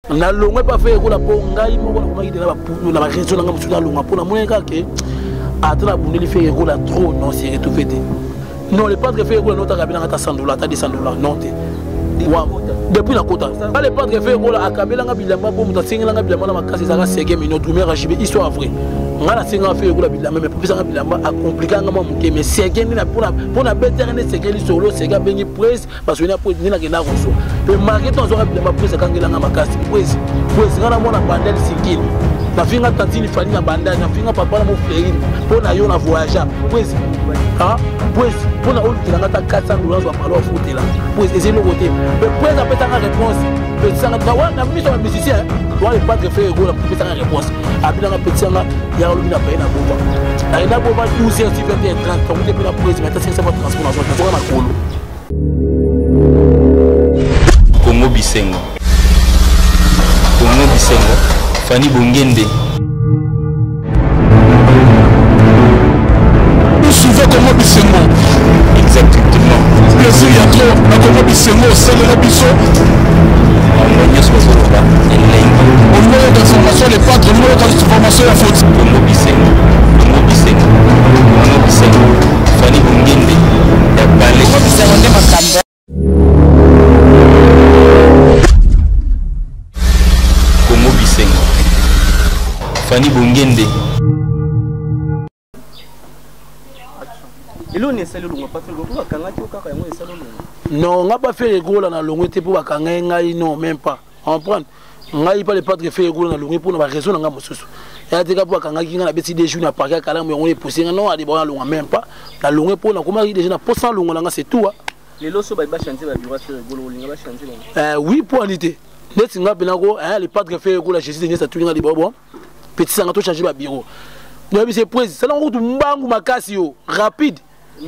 na longwe pas fait ko la ponga imo ko na ide na ba raison nga musuna longa pona moneka ke atala bundeli fait ko la trop non c'est tout fêté non le padre fait ko la nota kabila ngata $100 ta $100 non te depuis la kota pas le padre fait ko la akabela nga bilamba po muta singela nga bilamba na makasi za ka sege minute mais rajibe histoire vrai ngala singa fait ko la bilamba mais popisa nga bilamba a compliqué nga muke mais sege ni na pona betere ne sege li solo sega bengi prise parce que ni après ni na kena koso pe marqué ton zora bilamba prise kangela nga makasi prise ngana mona bandel sikini na finga tantini fani na bandana na finga papa na mo fleri pona yo na voyager prise prise pona olu tilanga ta $400 wa palo futela prise ese le côté mais prise apeta nga réponse pe sanga tawa na miso na musicien doit le pas de faire go la prise nga réponse abina nga petit nga ya olu bina paina boba aina boba 12h 21h30 comme depuis la prise mais ça va transformation ça na kolo Congo Bisengo Fanny Bongende nous souvent Congo Bisengo exactement plaisir ya trop na Congo Bisengo c'est le biso on est sur le au moins d'information les padres nous dans formation la faute Congo Bisengo Fanny Bongende ya balé Congo Bisengo nde makambo Fanny Bongende. Non, on n'a pas fait les gros là dans le long pour bakangai non même pas. On prend. On n'a pas les padres fait les gros dans le long pour la raison dans gamosusu. Et à des cas pour bakangai qui n'a pas des jours à parquer à calam mais on est poussé non à des bons long même pas. La long pour na comment déjà na poste long là c'est tout. Les lots ba chanter la bureau sur le golo linga ba chanter. Oui pour unité. Les singa benango les padres fait les gros là Jésus dernier ça tout linga des bon. Petit sanga to changer ba bureau. Non mais c'est prise, c'est là on route mbangu makasi yo rapide.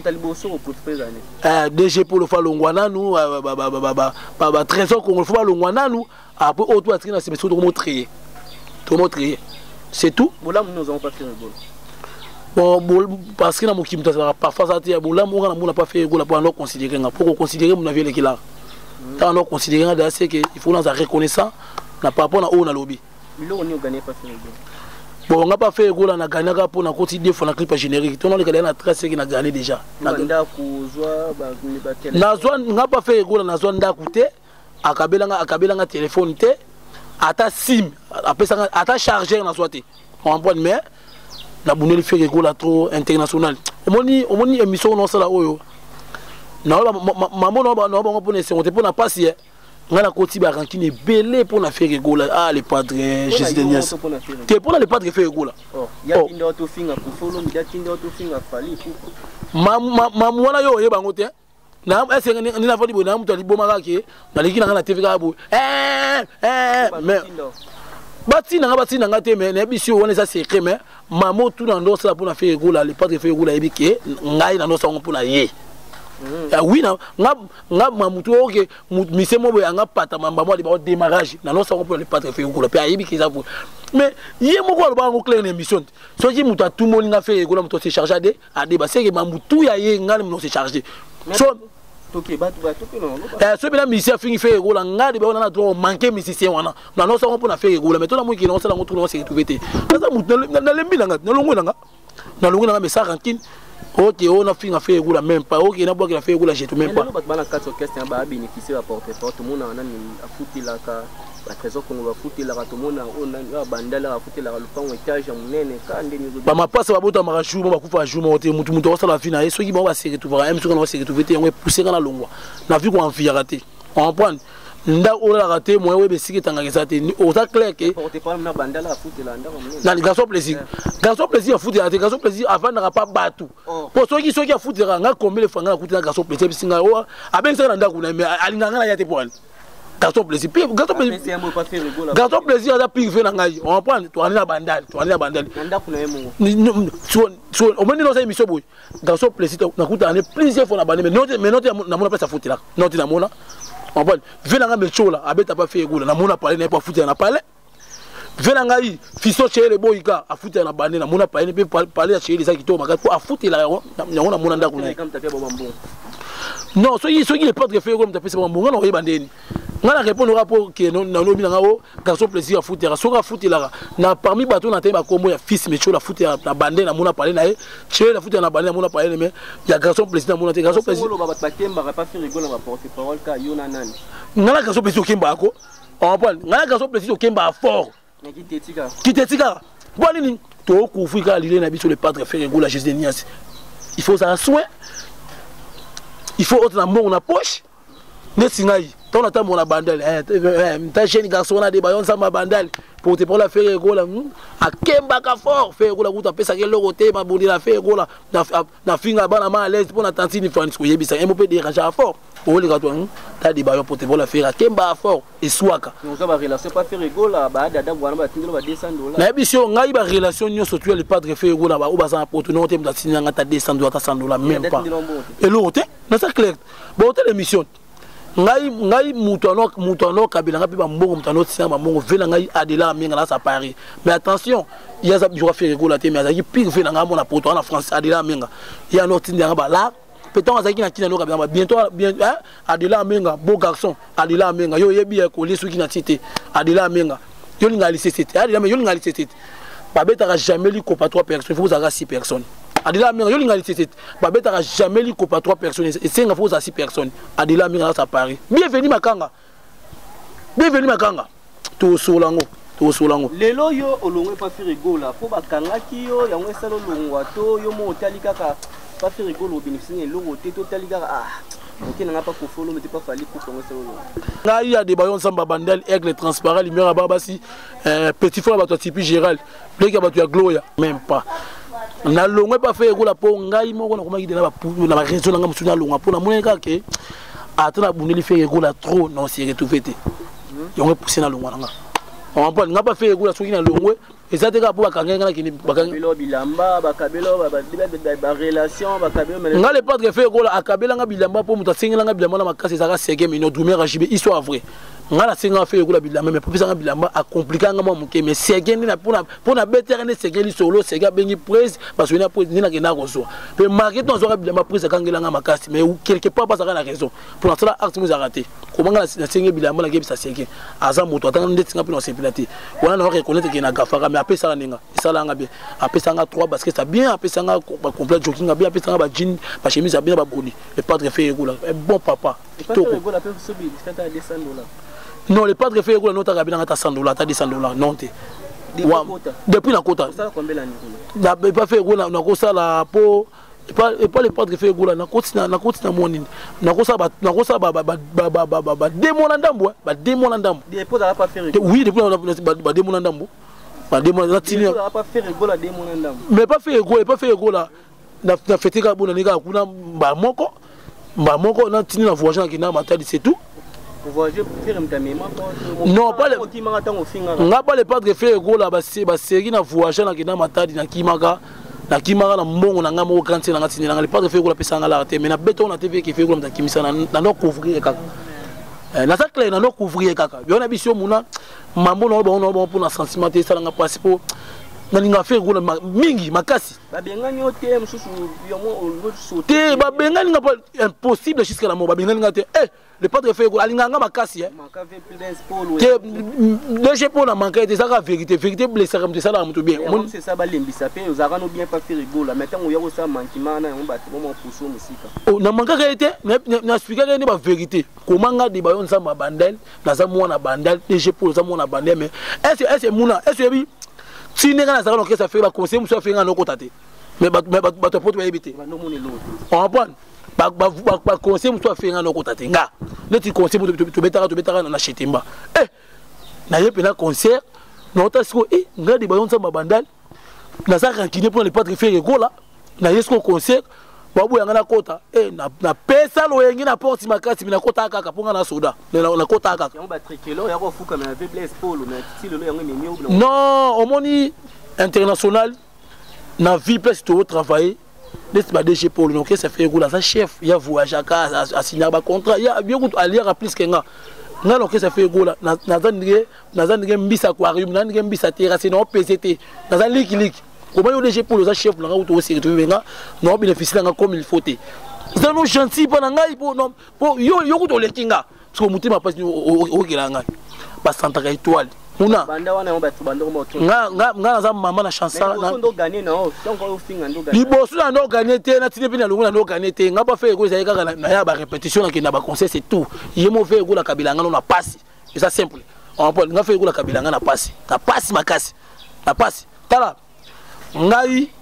DG pour le faire longwana nous trésor qu'on le fait longwana nous après auto atri na c'est tout montrer. Tout montrer. C'est tout. Bolam nous avons pas fait le Bon goal. parce que na mokimta ça parfois ça tia bolam on n'a pas fait goal pour nous considérer pour considérer mon avis là. Tant nous considérer là c'est que il faut nous reconnaissant na pas rapport na on a lobby. Mais on a gagné pas fait le goal. Bon, on n'a pas fait le goal, on a gagné pour la quotidien pour la clip générique. Tout le monde a trace qui a gagné déjà. On n'a pas fait le goal, on a zone d'écouter. À Kabela téléphone, à ta SIM, à ta chargeur, on a soité. On prend mais la bonne fait le goal trop international. On dit émission non ça là haut. Non, maman non bon pour ne on n'a pas si. On a continué à ranquiner belé pour la faire rigoler. Ah, les padres, Jésus de Nias. Tu pour les padres faire rigoler. Maman, yo, yo, bangote. Na est-ce que ni na fodi bo na muto libo makake na liki na TV ka bo mais bati na ngate mais na biso on ça secret mais maman tout dans ça pour na faire rigoler les padres faire rigoler ebike ngai na no ça pour na ye. Oui, nga mamutu oke misemo boy nga pata mamba mo liba démarrage na no sa ko le patre fe ko la pe ayibi kiza pour mais yé mo ko ba ngo clair émission so ji muta tout mo nga fe ko la muto se charger de a débat c'est que mamutu ya ye nga no se charger so toke ba toke non so bina misia fingi fe ko la nga de ba na to manquer misicien wana na no sa ko na fe ko la mais to la mo ki no sa la ngo tout no se retrouver te ça mutu na lembi na nga na longo na nga mais ça rancine. Ok, on a fait affaire goula même pas. Ok, on a pas fait goula j'ai tout même pas. Mais le quatre question ba bénéficier à porter tout le monde a foutu la ka la trésor qu'on va foutre la tout le monde on a bandala a foutu la le pan étage munene ka ndeni ba mapasa ba bota marashu ba kufa juma ote mutu ça la fina et ceux qui vont va se retrouver même ceux qui vont se retrouver on va pousser dans la longwa. Na vu qu'on envie rater. On prend nda ola raté moi we besiki tanga kesate o ta clair que on te parle na bandala a foutu la nda na garçon plaisir a foutu la garçon plaisir avant na pas batu pour ceux qui a foutu nga combien de fois nga foutu la garçon plaisir bisinga o aben ça nda kuna mais alinga nga ya te pour garçon plaisir garçon plaisir a pire fait na ngai on prend to ani na bandal nda kuna yemo so au moins dans cette émission boy garçon plaisir na kuta ani plusieurs fois na bandé mais non na mona pas ça foutu là non na mona on va venanga mechola abeta pas fait gola na mona parler na pas foutu na parler venanga yi fiso chere boyika a foutu na bandé na mona parler pe parler à chere ça qui to maka pour a foutu là na mona ndako na non so yi les pas de faire comme ta fait bon ngana o bandé ngana répondre rapport que non na lobi nga o garçon plaisir à foutre soka foutre là na parmi bato na te ba kombo ya fils mais la foutre na bande na mona parler na e che la foutre na bande na mona parler mais ya garçon plaisir na mona te garçon plaisir ba temba pas faire rigoler ma porte-parole ka yona nani ngana garçon plaisir okemba ako on prend ngana garçon plaisir okemba fort qui t'etika bon nini to kufika lile na biso le padre faire rigoler Jésus Nias il faut ça soin il faut autre na mon poche nesingai ton attend mon bandel ta jeune garçon a des baillons ça ma bandel pour te prendre la faire rigoler a kemba ka fort faire rigoler ku ta pesa ke lokote ma bondi la faire rigoler na finga bana ma à l'aise pour na tantine France ko yebisa un peu déranger fort pour les gars ta des baillons pour te prendre la faire kemba fort et swaka nous ça va relation pas faire rigoler ba dada bwana ba tindelo ba $200 na biso ngai ba relation nyo surtout le padre faire rigoler ba obaza pour no te mta sinyanga ta $200 ta $100 même pas et l'autre na ça clair bon telle émission ngai mutuano kabila ngapi ba mbongo mutano tsia ba mbongo vela ngai adela minga na sa Paris mais attention il y a ça je vais faire rigoler te mais azaki pire vela ngamo na poto na France adela minga il y a notre ndanga ba là peut-être azaki na kina no kabila bientôt bien adela minga beau garçon adela minga yo yebi ko lesu kina tite adela minga yo linga lisete adela mais yo linga lisete ba beta jamais li ko pas 3 personnes faut avoir 6 personnes Adela Minga, il y a jamais li copa 3 personnes et 5 fois à 6 personnes. Adela Minga ça Paris. Bienvenue Makanga. Bienvenue Makanga. To solango. Lelo yo olongwe pas faire rigola po bakanga ki yo yango esalo longwa to yo mo talika ka pas faire rigola bénéficier longo te to talika OK n'a pas follow mais pas fallu pour commencer là il y a des baillons samba bandel aigle transparent lumière babasi petit frère bato type Gérald. Blé ka bato ya Gloria même pas. Na longwe pas faire rigola po ngai moko na komaki na ba raison nga musu na longwa po na moneka ke atana buneli faire rigola trop non c'est retrouvé te. Yongo pousser na longwa nga. On n'a pas fait rigoler sur qui dans le roi et ça te pour bakanga qui bakabelo bilamba bakabelo ba relation bakabelo mais nga le padre fait rigoler akabela nga bilamba pour muta singela nga bilamba na makasi ça ka sege mais no dumer ajibe histoire vrai nga la singa fait rigoler bilamba mais pour ça nga bilamba a compliqué nga mo muke mais sege ni na pour na better ne sege li solo sege bengi prise parce que na prise ni na kena kozo mais marqué ton zora bilamba prise kangela nga makasi mais quelque part pas ça la raison pour ça acte nous a raté comment nga la singa bilamba na kebisa sege aza moto atanga ndetinga pino sepilati wana na reconnaître que na gafaka mais après ça ninga ça nga bien après ça nga 3 parce que ça bien après ça nga complet jogging bien après ça nga ba jean ba chemise bien ba boni le padre fait rigoler bon papa non le padre fait rigoler nota kabina ngata $100 ta $200 non te depuis la quota ça combien l'année na pas fait rigoler na ko ça la po et pas le padre fait rigoler na continue na monini na ko ça ba démon ndambo ba démon ndambo depuis ça pas fait rigoler oui depuis ba démon ndambo ba démon na tini pas fait rigoler démon ndambo mais pas fait rigoler na fêter ka bona nika kuna ba moko na tini na voyage qui na matadi c'est tout voyage faire mtamema non pas le padre fait rigoler ba série na voyage na kina matadi na kimaka na mbongo na ngamo kanti na ngati na le padre fait rigoler pesa ngala te mais na beto na TV qui fait rigoler mtakimisa na no couvrir kaka na ça clair na no couvrir kaka biona biso muna mambo no bon pour na sentiment te ça nga passe pour na ninga fait rigoler mingi makasi ba bengani ote mususu yomo olgo sauter ba bengani nga pas impossible jusqu'à la mort ba bengani nga te le padre fait rigoler alinga nga makasi makave plus polo déjà pour na manquer de ça la vérité blessé comme ça là mutu bien c'est ça ba lembisa pe ozaka no bien pas faire rigoler maintenant on y a ça manquement na on ba moment pousser musika oh na manquer été na expliquer que ba vérité comment nga de bayon ça ma bandel na za mona bandel déjà pour ça mona bandel mais est-ce muna est-ce bi si n'est pas ça ça fait ba conseil monsieur fait ngano kotate mais ba to pote ba ebité on prend ba conseil monsieur fait ngano kotate nga neti conseil to betara na chetimba na yepe na concert na otasiko nga de bayon ça ma bandal na ça ranciner pour le padre faire rigoler na yesko concert babu yanga na kota na pesa lo yengi na porte makasi na kota kaka ponga na soda na kota kaka yango ba trikelo ya ko fuka na Blaise Paul na style lo yango menyo non omoni international na vie place to travailler n'est pas DG Paul donc ça fait rigoler ça chef ya voyage à signer ba contrat ya bien ko aller à plus que nga donc ça fait rigoler na zandige mbisa aquarium na ndenge mbisa terrasse na PCT na za liki comment yo DG Paul za chef na nga to se retrouver nga non bénéficier nga comme il faut te ça nous gentil pour nga pour non pour yo ko to lekinga parce que mutima passe au kilanga ba santa ka étoile muna banda wana mo batu banda mo to nga za maman na chanson na ndo gagner na o donc o finga ndo gagner liboso na ndo gagner te na tine pina longo na ndo gagner te nga pas faire ko za kaka na ya ba répétition na kina ba conseil c'est tout yemo faire ko la kabilanga na passe c'est ça simple on peut nga faire ko la kabilanga na passe makasi na passe tala ngai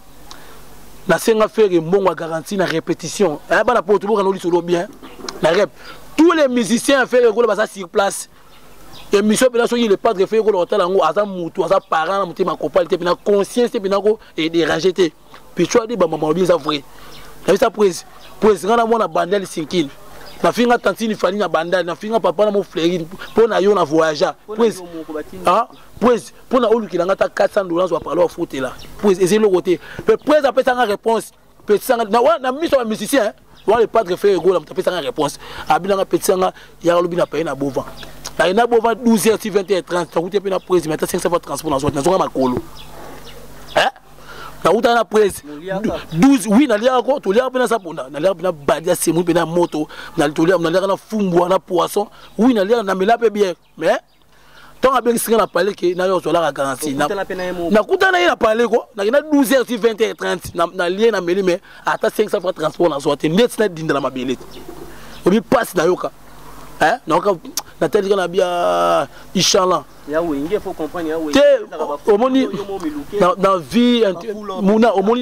na senga faire mbongo garantie na répétition eh ba na poto boka no lisolo bien na rep tous les musiciens faire ko ba sur place et mission pena soki le padre faire ko l'hôtel ngo aza mutu aza parent na mutima kopal te pena conscience te pena ko et déranger te puis tu as dit ba maman bien ça vrai na ça prise ngana mona bandel sinkil na finga tantini fani na bandal na finga papa na mo fleurine pona yo na voyager prise ah prise pona olukila ngata $400 wa parler au foot là prise et le côté prise après ça réponse petit ça na mission musicien le padre fait go la tapé ça réponse abinanga petit ça ya lobi na paye na bovan na ina bovan 12h 20h30 ça coûte pe na prise mais 500 fois transport na zo na zo makolo hein na uta na prise 12 oui na lia ko to lia pe na sapona na lia pe na badia semu pe na moto na to lia na fumbwa na poisson oui na lia na mela pe bien mais tant a bien singa na parler que na yo sola garantie na kuta na parler ko na 12h 20h30 na lia na meli mais ata 500 fois transport na zo te net na dinda la mabelete obi passe na yoka hein donc na tel na bia inchallah ya wenge faut comprendre ya wenge omoni na vie muna omoni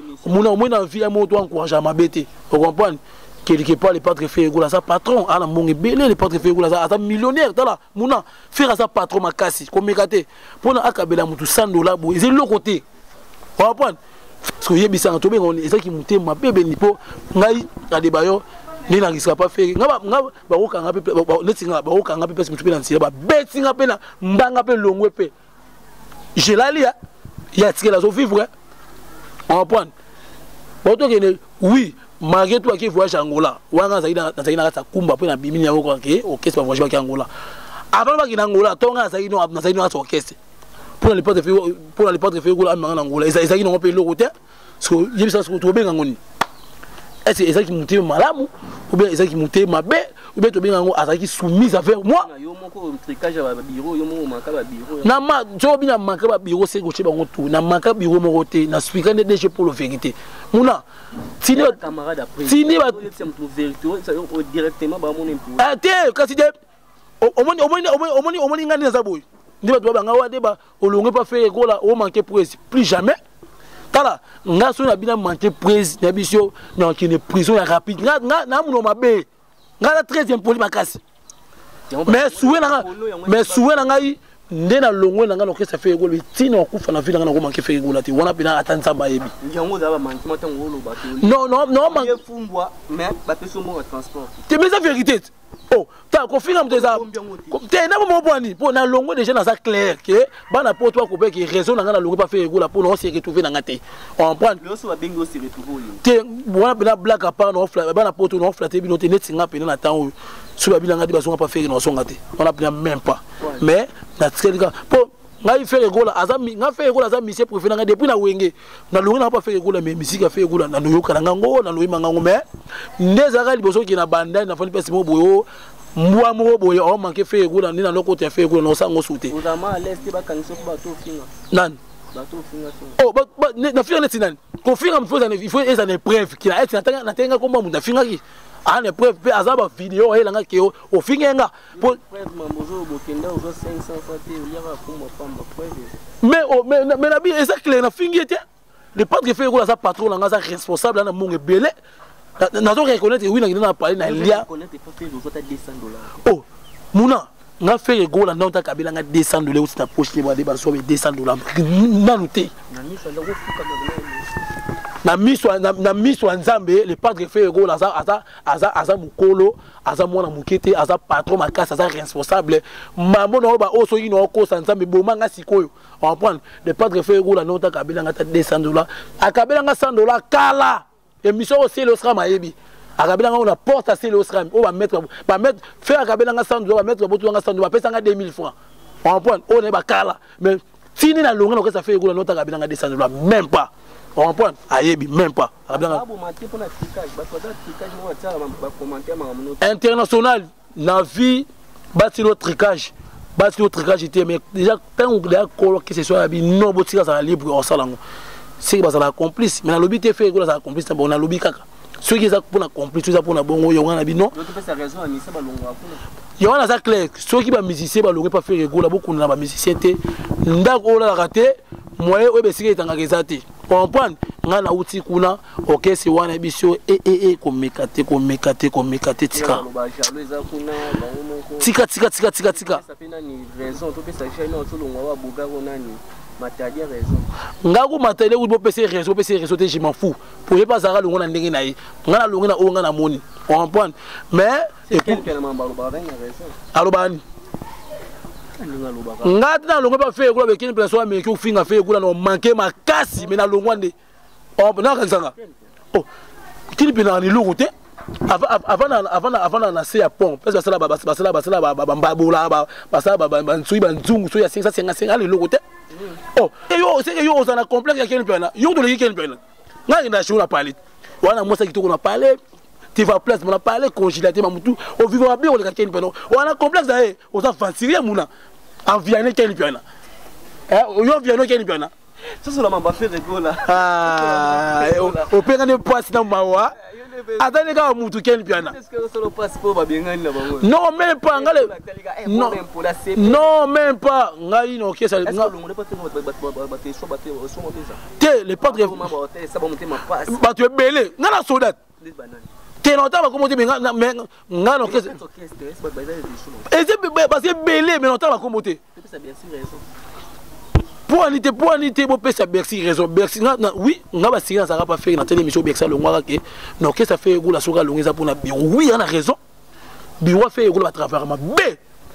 na vie mo to encourager mabete vous comprenez quelque part les padres fait gola sa patron ala mongi belé les padres fait gola sa millionnaire tala muna faire sa patron makasi komekate pona akabela mutu $100 bo c'est le côté vous comprenez parce que yebisa to bengo ezaki mutema bebe nipo ngai adebayo ni na risque pas faire nga ba okanga pe netinga ba okanga pe mutu pe na nsira ba betinga pe na mbanga pe longwe pe je la lia ya tikela so vivre on comprend bon to que oui malgré toi qui voyage Angola wanga zaida na ta kumba pe na bimini ya ko ke orchestre ba voyage ba Angola avant ba ki na Angola tonga zaidi no na zaidi no orchestre pour les potes de faire gola en Angola ezaki no pe lo côté parce que yebisa so to benga ngoni est-ce ezaki monter malamu ou bien ezaki monter mabe ou bien to benga ngo azaki soumise avec moi yo moko tricage ba bureau yo moko manka ba bureau na ma jo bina manka ba bureau c'est goche bango tout na manka bureau moko te na speaker de DG pour la vérité muna tini camarade après tini ba directement ba mon impôt ah te kasi de omoni ngani za boy ndi ba banga wa deba olonge pas faire gola o manquer plus jamais tala nga so na bina manquer prise na bisio na kine prison ya rapide nga na muno mabe nga la 13e poli makasi mais souwe na ngai nde na longo na nga no kesa fait gola tino kufa na vila nga na ko manquer fait gola ti wana bina atanza ba yebi njango za ba manquer matango lo ba non manquer fumbwa mais ba peso mo transport te mais la vérité oh ta ko finga mteza te na mo boni po na longo déjà na ça clair que bana po toi ko be ki raison na nga na longo pas faire gola pour non se retrouver na ngate on prend le so ba bengo se retrouver te bona bina black à part no fla bana po to no flatter bino te net singa pena na temps so ba bila ngati ba songa pas faire no songa te on a même pas mais na tskelika po ngai faire gola azami nga faire gola azami c'est préféré nga depuis na wenge na longo na pas faire gola mais musique a faire gola na noyoka na ngo na loyima ngo mais ndeza liboso ki na banda na fani pesi mo boyo mwa mo boyo o manke faire gola ni na loko te faire gola no sango souté uzama leste ba kanso ba to finga nan ba to finga oh na finga net nan ko finga il faut eza na preuve ki na être na tenga ko mo na finga ki ana preuve pe azaba vidéo ela nga ke o finga nga pour mamozo bokenda o 500 fois te yaka kuma pamba preuve mais na bi eza clair na finga te le padre fait gola sa patron nga sa responsable na monge belé na zo reconnaître oui na parler na lia oh muna nga fait gola na ta kabila nga $200 ou ta poche ni ba de ba so $200 na noté na miso nzambe le padre fait gola aza mukolo aza mwana mukete aza patron makasa aza responsable mambo na ba oso yino ko nzambe bomanga sikoyo on prend le padre fait gola na ta kabila nga ta $200 akabila nga $100 kala émission au ciel osram ayebi akabila nga on porte à ciel osram on va mettre faire akabila nga $100 va mettre botu nga $100 va pesa nga 2000 francs on prend on est ba kala mais fini na longa na ça fait gola nota akabila nga $200 même pas on prend ayebi même pas akabila nga international la vie, bâtir le tricage était, mais déjà, quand on a que ce soit non, ça va libre au salon. C'est que ça va complice, mais la lobby te fait que ça va complice, on a lobby caca. Ceux qui sont pour complice, tout ça pour la bonne, il y a un non. Il y a un clair, ceux qui sont musiciens, ils ne pas faire rigoler, beaucoup de musiciens, ndako la raté, moi, oui, c'est que tu as comprendre nga na uti kuna okese wana biso komekate tika nga ko matériel ou pese réseau te je m'en fous pour pas ça le ngona ndenge na ye nga na longa na o nga na moni comprendre mais alobani nga tina longo pa fe ko be kini personne mais ko finga fe ko na manquer ma kasi mais na longo nde oh na ka sanga oh kini bina ni longo te avant na se ya pont parce que basala babola basala bansui banzungu so ya 555 ale longo te oh yo c'est que yo na complexe ya kini pena yo to le kini pena nga ina shuna parler wana mosa kitoko na parler tu vas place on a parlé congélaté mamutu au vivre bien on le kini pena wana complexe là on ça fancier muna en viane kini pena yo viane kini pena ça c'est la mamba fait rigola ah au pena ne passe dans mawa attendez quand mutu kini pena est-ce que ça le passe pour ba bien ngani là non même pas ngale non même pas ngai no kesa te les padres ba tu es belé ngana soldat t'es longtemps comment dire mais ngana kesa et c'est parce que belé mais longtemps comment dire pour anité bo pesa Bercy raison Bercy oui nga ba signa ça va pas faire dans telle émission Bercy le ngwa ke non que ça fait goula soka longeza pour na bureau oui on a raison bureau fait goula ba travailler ma b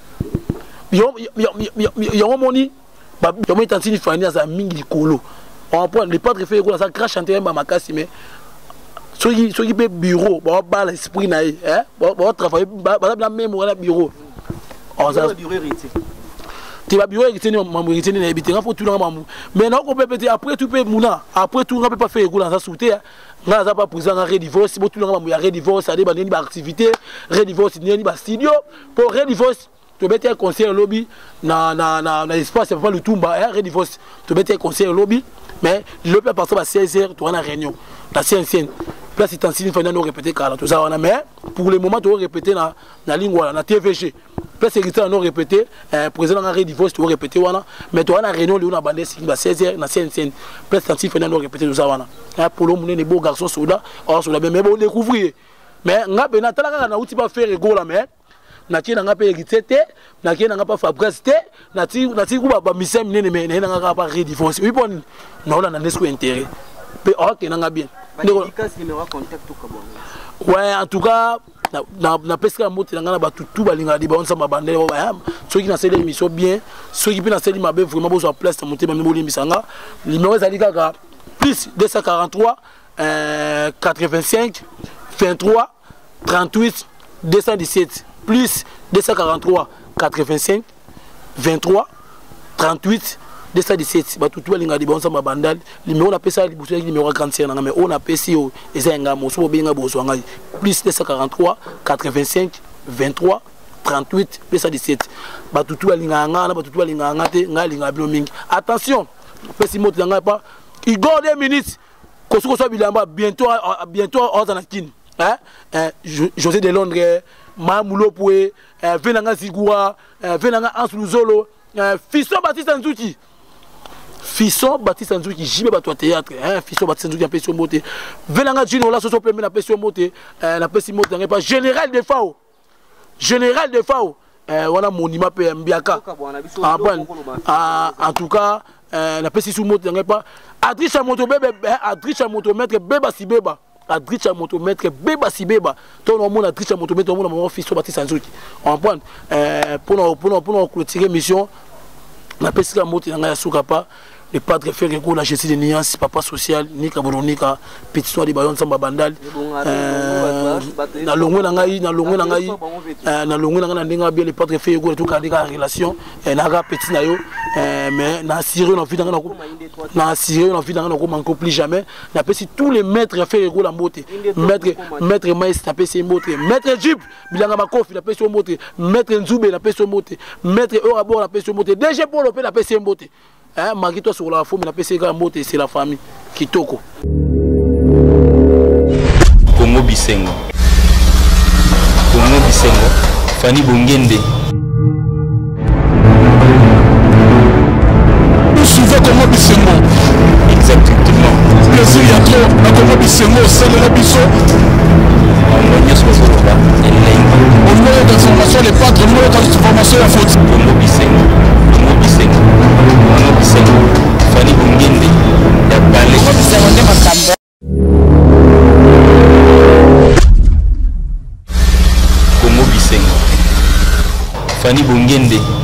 yo moni ba yo mo tantini fani za mingi likolo on prend les padres fait goula ça crash chanter ba makasi mais soki be bureau ba l'esprit na hein ba travailler ba la même au bureau on ça tu vas bureau et tu n'es pas habité il faut tout le monde mais non on peut peut-être après tout peut mouna après tout on peut pas faire goula ça sauter là ça pas présent en redivorce si tout le monde il y a redivorce ça dépend des activités redivorce ni ba studio pour redivorce tu mettre un conseil lobby na espace pas le tumba redivorce tu mettre un conseil lobby mais le peut passer à 16h tu as une réunion la scène place c'est en signe final nous répéter car tout ça on a mais pour le moment tu vas répéter na lingua na TVG place c'est non répéter président en redivorce tu vas répéter wana mais tu as une réunion on a bandé 16h na scène place c'est en signe final nous répéter tout ça wana pour le moment les beaux garçons soda or soda mais bon découvrir mais nga bena talaka na uti pas faire ego la mais na kina nga pe egitete na kina nga pa Fabrice te na ti ku ba misem nene mais na nga pa redivorce oui bon non là na nesco intérêt pe ok na nga bien ouais en tout cas na pesca moto na nga na ba tutu balinga di ba on sama bandele ba ceux qui na celle émission bien ceux qui na celle mabe vraiment besoin place monter même boli misanga numéro ezali kaka plus 243 85 23 38 217 plus 243 85 23 38 217 ba tutu balinga di ba on sama bandal numéro na pesa libuso numéro 45 na mais on a pesi o ezenga moso benga boso ngai plus 243 85 23 38 217 ba tutu balinga nga na ba tutu balinga nga te nga linga bilo mingi attention pesi moto nga pas il go 2 minutes kosuko so bilamba bientôt ozanakin José de Londres Mamulo Poué Venanga Zigua Venanga Ansuluzolo Fisson Baptiste Nzouki jibe bato théâtre Fisson Baptiste Nzouki appelle sur moté Venanga Jino la soso plein na appelle sur moté na pesi moté nga pas général de FAO wana monima pe mbiaka en tout cas na pesi sur moté nga pas Adricha motomètre beba si beba Adricha motomètre beba si beba ton on a Adricha motomètre on a mon fils Baptiste Nzouki on prend pour clôturer mission na pesika moto nga ya suka pa le padre fait que la Jésus de Niance, papa social, Nika Boronika, petit soir de Bayon Samba Bandal, na longue langai, bien le padre fait que tout cas des relations, na petit nayo, mais na Syrie on vit dans on plus jamais, na pesi tous les maîtres fait que la beauté, maître maïs na pesi beauté, maître Jib, bilanga makofi na pesi beauté, maître Nzube na pesi beauté, maître Orabo na pesi beauté, DG Polo na pesi beauté. Marquez-toi sur la forme, c'est la famille. Kitoko. Congo Bisengo. Congo Bisengo. Fani Bongende. Nous suivons Congo Bisengo. Exactement. Plaisir, il y a trop. La Congo Bisengo, c'est le Bisso. Au moins d'information, les padres, au moins d'information, la faute. Congo Bisengo. Congo Bisengo. Congo Bisengo. Fani Bongende. Ya Balé. Congo Bisengo. Fani Bongende.